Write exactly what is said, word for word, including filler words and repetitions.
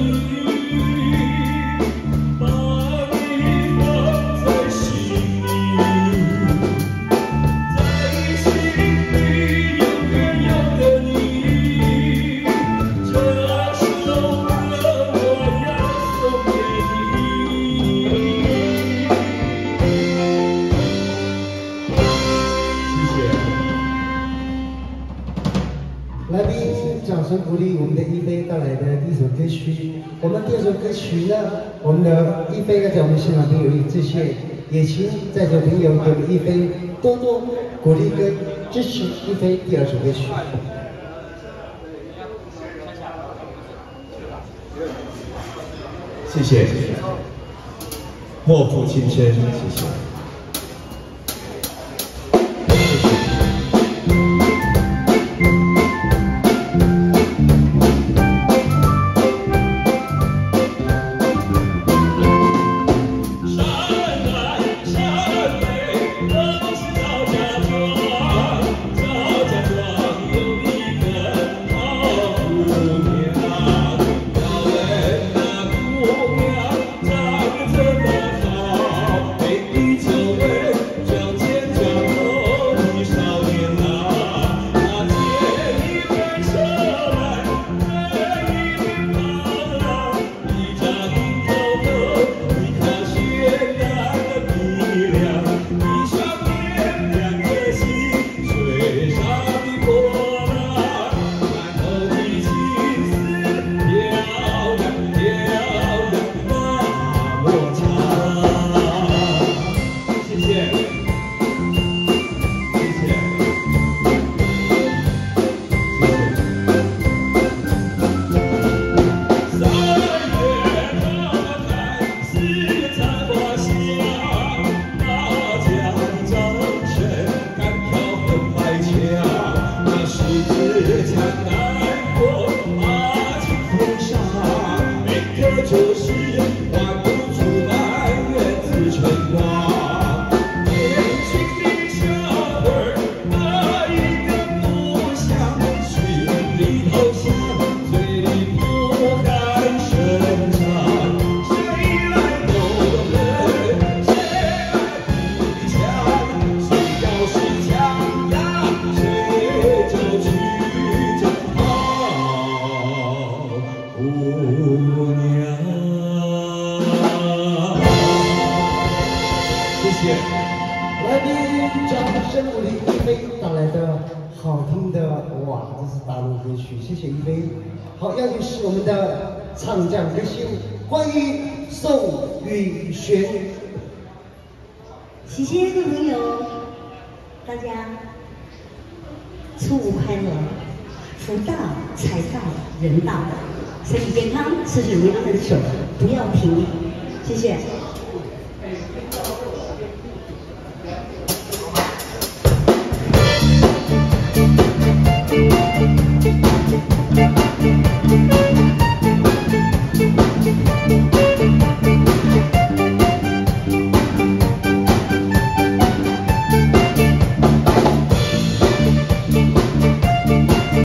来宾，掌声鼓励我们的一菲带来的第一首歌曲。我们第二首歌曲呢，我们的一菲要在我们现场朋友里致谢，也请在座朋友给我们一菲多多鼓励跟支持一菲第二首歌曲。 谢谢，莫负今生，谢谢。 来宾，掌声鼓励一菲带来的好听的哇，这是大陆歌曲，谢谢一菲。好，要请是我们的唱将歌星，欢迎宋雨璇。 谢谢各位朋友，大家初五快乐，福到财到人到，身体健康，事事如意，分手不要停，谢谢。